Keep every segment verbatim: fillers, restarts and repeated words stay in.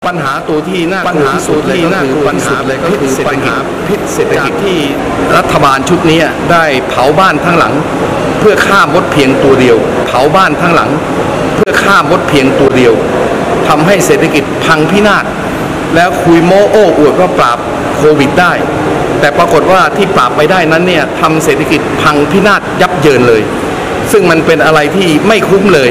ปัญหาตัวที่น่าปัญหาตัวที่น่าคือปัญหาเลยก็คือปัญหาพิษเศรษฐกิจที่รัฐบาลชุดนี้ได้เผาบ้านทั้งหลังเพื่อฆ่ามดเพียงตัวเดียวเผาบ้านทั้งหลังเพื่อฆ่ามดเพียงตัวเดียวทำให้เศรษฐกิจพังพินาศแล้วคุยโม้โอ้อวดว่าปราบโควิดได้แต่ปรากฏว่าที่ปราบไปได้นั้นเนี่ยทำเศรษฐกิจพังพินาศยับเยินเลยซึ่งมันเป็นอะไรที่ไม่คุ้มเลย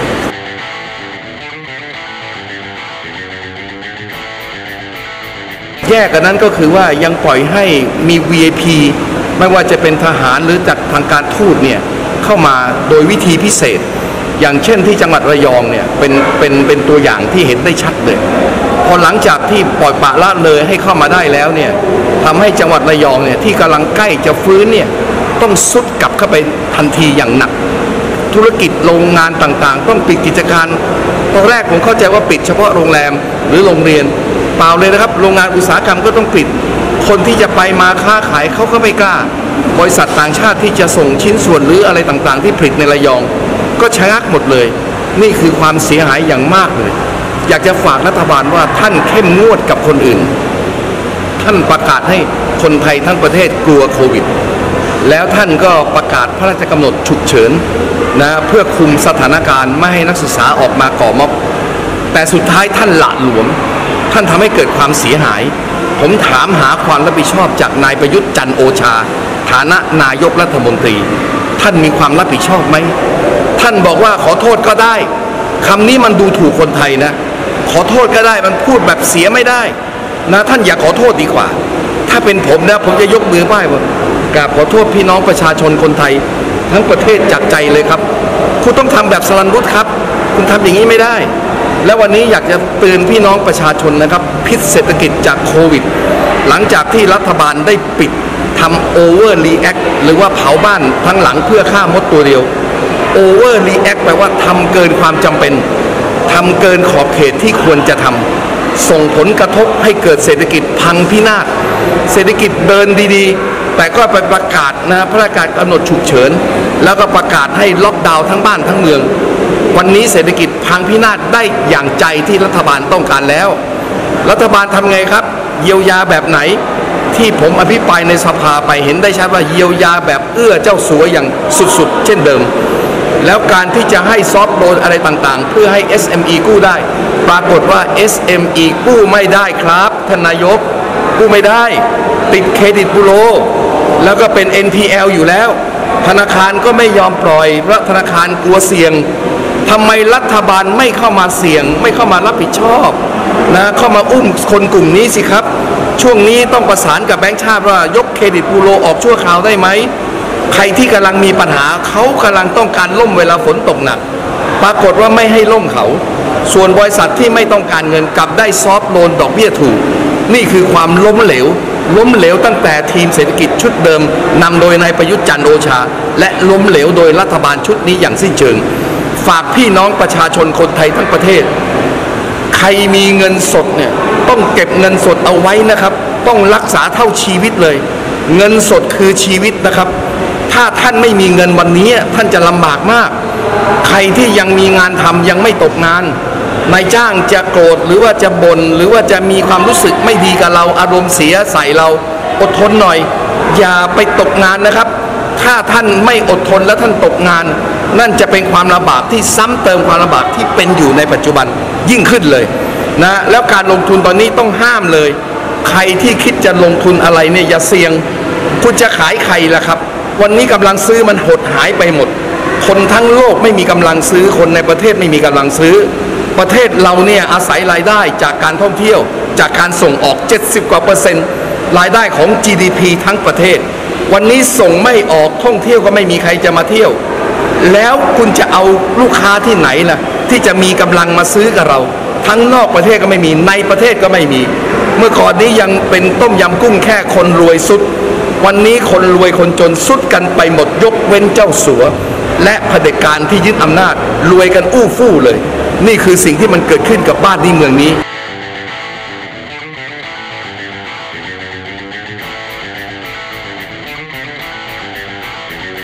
แย่กันนั้นก็คือว่ายังปล่อยให้มี วี ไอ พี ไม่ว่าจะเป็นทหารหรือจากทางการทูตเนี่ยเข้ามาโดยวิธีพิเศษอย่างเช่นที่จังหวัดระยองเนี่ยเป็นเป็นเป็นตัวอย่างที่เห็นได้ชัดเลยพอหลังจากที่ปล่อยปละละเลยให้เข้ามาได้แล้วเนี่ยทำให้จังหวัดระยองเนี่ยที่กำลังใกล้จะฟื้นเนี่ยต้องซุดกลับเข้าไปทันทีอย่างหนักธุรกิจโรงงานต่างๆต้องปิดกิจการตอนแรกผมเข้าใจว่าปิดเฉพาะโรงแรมหรือโรงเรียนเปล่าเลยนะครับโรงงานอุตสาหกรรมก็ต้องปิดคนที่จะไปมาค้าขายเขาก็ไม่กล้าบริษัทต่างชาติที่จะส่งชิ้นส่วนหรืออะไรต่างๆที่ผลิตในระยองก็ชะงักหมดเลยนี่คือความเสียหายอย่างมากเลยอยากจะฝากรัฐบาลว่าท่านเข้มงวดกับคนอื่นท่านประกาศให้คนไทยทั้งประเทศกลัวโควิดแล้วท่านก็ประกาศพระราชกำหนดฉุกเฉินนะเพื่อคุมสถานการณ์ไม่ให้นักศึกษาออกมาก่อม็อบแต่สุดท้ายท่านหละหลวมท่านทำให้เกิดความเสียหายผมถามหาความรับผิดชอบจากนายประยุทธ์จันทร์โอชาฐานะนายกรัฐมนตรีท่านมีความรับผิดชอบไหมท่านบอกว่าขอโทษก็ได้คำนี้มันดูถูกคนไทยนะขอโทษก็ได้มันพูดแบบเสียไม่ได้นะท่านอย่าขอโทษดีกว่าถ้าเป็นผมนะผมจะยกมือไหว้ว่ากราบขอโทษพี่น้องประชาชนคนไทยทั้งประเทศจากใจเลยครับคุณต้องทำแบบสรันวุฒิครับคุณทำอย่างนี้ไม่ได้และวันนี้อยากจะเตือนพี่น้องประชาชนนะครับพิษเศรษฐกิจจากโควิดหลังจากที่รัฐบาลได้ปิดทำโอเวอร์รีแอคหรือว่าเผาบ้านทั้งหลังเพื่อฆ่ามดตัวเดียวโอเวอร์รีแอคแปลว่าทำเกินความจำเป็นทำเกินขอบเขตที่ควรจะทำส่งผลกระทบให้เกิดเศรษฐกิจพังพินาศเศรษฐกิจเดินดีๆแต่ก็ไปประกาศนะพระราชกำหนดฉุกเฉินแล้วก็ประกาศให้ล็อกดาวน์ทั้งบ้านทั้งเมืองวันนี้เศรษฐกิจพังพินาศได้อย่างใจที่รัฐบาลต้องการแล้วรัฐบาลทำไงครับเยียวยาแบบไหนที่ผมอภิปรายในสภาไปเห็นได้ชัดว่าเยียวยาแบบเอื้อเจ้าสัวอย่างสุดๆเช่นเดิมแล้วการที่จะให้ซอฟต์โลนอะไรต่างๆเพื่อให้ เอส เอ็ม อี กู้ได้ปรากฏว่า เอส เอ็ม อี กู้ไม่ได้ครับท่านนายกกู้ไม่ได้ติดเครดิตบูโรแล้วก็เป็น เอ็น พี แอล อยู่แล้วธนาคารก็ไม่ยอมปล่อยเพราะธนาคารกลัวเสี่ยงทำไมรัฐบาลไม่เข้ามาเสี่ยงไม่เข้ามารับผิดชอบนะเข้ามาอุ้มคนกลุ่มนี้สิครับช่วงนี้ต้องประสานกับแบงก์ชาติว่ายกเครดิตบูโรออกชั่วคราวได้ไหมใครที่กำลังมีปัญหาเขากำลังต้องการล่มเวลาฝนตกหนักปรากฏว่าไม่ให้ล่มเขาส่วนบริษัทที่ไม่ต้องการเงินกลับได้ซอฟต์โลนดอกเบี้ยถูกนี่คือความล้มเหลวล้มเหลวตั้งแต่ทีมเศรษฐกิจชุดเดิมนำโดยนายประยุทธ์จันทร์โอชาและล้มเหลวโดยรัฐบาลชุดนี้อย่างสิ้นเชิงฝากพี่น้องประชาชนคนไทยทั้งประเทศใครมีเงินสดเนี่ยต้องเก็บเงินสดเอาไว้นะครับต้องรักษาเท่าชีวิตเลยเงินสดคือชีวิตนะครับถ้าท่านไม่มีเงินวันนี้ท่านจะลำบากมากใครที่ยังมีงานทำยังไม่ตกงานนายจ้างจะโกรธหรือว่าจะบ่นหรือว่าจะมีความรู้สึกไม่ดีกับเราอารมณ์เสียใส่เราอดทนหน่อยอย่าไปตกงานนะครับถ้าท่านไม่อดทนแล้วท่านตกงานนั่นจะเป็นความลำบากที่ซ้ำเติมความลำบากที่เป็นอยู่ในปัจจุบันยิ่งขึ้นเลยนะแล้วการลงทุนตอนนี้ต้องห้ามเลยใครที่คิดจะลงทุนอะไรเนี่ยอย่าเสี่ยงคุณจะขายใครล่ะครับวันนี้กำลังซื้อมันหดหายไปหมดคนทั้งโลกไม่มีกำลังซื้อคนในประเทศไม่มีกำลังซื้อประเทศเราเนี่ยอาศัยรายได้จากการท่องเที่ยวจากการส่งออกเจ็ดสิบกว่าเปอร์เซ็นต์รายได้ของ จี ดี พี ทั้งประเทศวันนี้ส่งไม่ออกท่องเที่ยวก็ไม่มีใครจะมาเที่ยวแล้วคุณจะเอาลูกค้าที่ไหนล่ะที่จะมีกำลังมาซื้อกับเราทั้งนอกประเทศก็ไม่มีในประเทศก็ไม่มีเมื่อก่อนนี้ยังเป็นต้มยำกุ้งแค่คนรวยสุดวันนี้คนรวยคนจนสุดกันไปหมดยกเว้นเจ้าสัวและเผด็จการที่ยึดอำนาจรวยกันอู้ฟู่เลยนี่คือสิ่งที่มันเกิดขึ้นกับบ้านนี้เมืองนี้